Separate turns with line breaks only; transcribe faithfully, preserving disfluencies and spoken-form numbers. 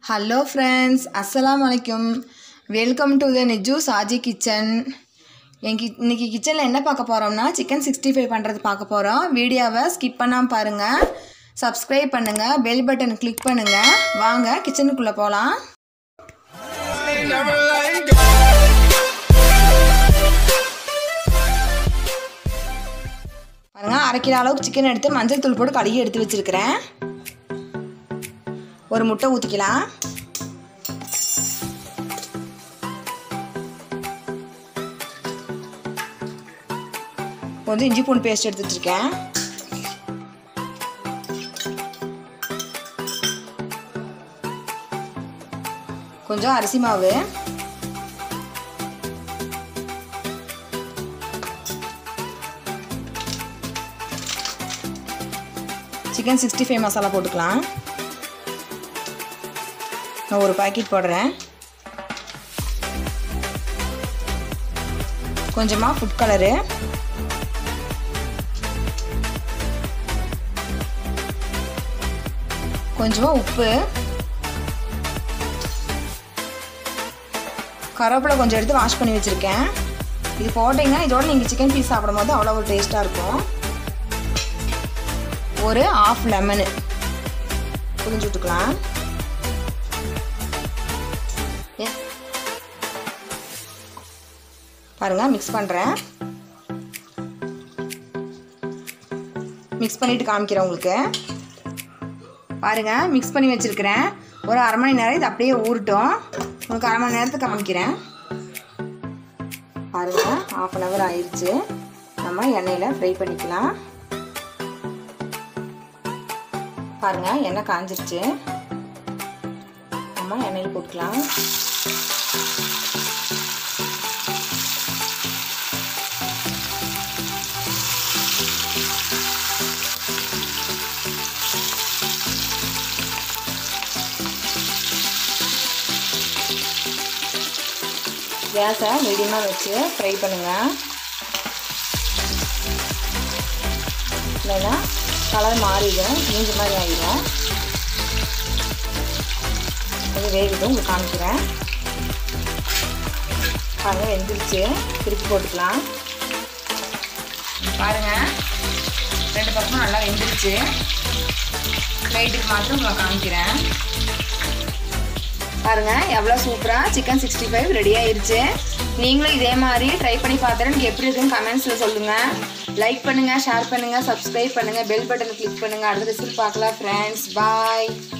Hello friends, Assalamualaikum. Welcome to the Niju Saji Kitchen. இன்னைக்கு கிச்சன்ல என்ன பார்க்க போறோம்னா chicken sixty-five பண்றது பார்க்க போறோம். வீடியோவை ஸ்கிப் பண்ணாம பாருங்க. Subscribe பண்ணுங்க, bell button click பண்ணுங்க. வாங்க கிச்சனுக்குள்ள போலாம். பாருங்க அரை கிலோ அளவுக்கு chicken எடுத்து மஞ்சள் தூள் போட்டு கழுவி எடுத்து வச்சிருக்கேன். ஒரு முட்டை ஊத்திக்கலாம். கொஞ்சம் இஞ்சி பூண்டு பேஸ்ட் எடுத்து வச்சிருக்கேன். கொஞ்சம் அரிசி மாவு, சிக்கன் sixty-five மசாலா போட்டுக்கலாம். நான் ஒரு பாக்கெட் போடுறேன். கொஞ்சமா ஃபுட் கலரு, கொஞ்சமா உப்பு, கருவேப்பிலை கொஞ்சம் எடுத்து வாஷ் பண்ணி வச்சிருக்கேன். இது போட்டீங்கன்னா இதோட நீங்க சிக்கன் பீஸ் சாப்பிடும்போது அவ்வளோ ஒரு டேஸ்டா இருக்கும். ஒரு ஹாஃப் லெமன் புளிஞ்சு விட்டுக்கலாம். பாருங்க மிக்ஸ் பண்றேன். மிக்ஸ் பண்ணிட்டு காமிக்கிறேன் உங்களுக்கு. பாருங்க மிக்ஸ் பண்ணி வச்சிருக்கிறேன். ஒரு அரை மணி நேரம் இது அப்படியே ஊறட்டும். உங்களுக்கு அரை மணி நேரத்துக்கு காமிக்கிறேன். பாருங்க ஹாஃப் அன் ஹவர் ஆயிடுச்சு. நம்ம எண்ணெயில ஃப்ரை பண்ணிக்கலாம். பாருங்க எண்ணெய் காஞ்சிருச்சு. நம்ம எண்ணெயில் போட்டுக்கலாம். கேஸை மீடியமாக வச்சு ஃப்ரை பண்ணுங்கள். இல்லைன்னா கலர் மாறிடும், நீஞ்ச மாதிரி ஆகிடும். அது வேகட்டும், உங்களுக்கு காமிக்கிறேன். பாருங்கள் வெந்துருச்சு. திருப்பி போட்டுக்கலாம். பாருங்கள் ரெண்டு பக்கமும் நல்லா வெந்துருச்சு. லைட்டுக்கு மாத்திரம் உங்களுக்கு காமிக்கிறேன். பாருங்க எவ்வளோ சூப்பராக சிக்கன் sixty-five ரெடி ஆயிடுச்சு. நீங்களும் இதே மாதிரி ட்ரை பண்ணி பார்த்துட்டு எனக்கு எப்படி இருக்குன்னு கமெண்ட்ஸில் சொல்லுங்கள். லைக் பண்ணுங்கள், ஷேர் பண்ணுங்கள், சப்ஸ்கிரைப் பண்ணுங்கள், பெல் பட்டனை கிளிக் பண்ணுங்கள். அடுத்த ரெசிபி பார்க்கலாம் ஃப்ரெண்ட்ஸ். பாய்.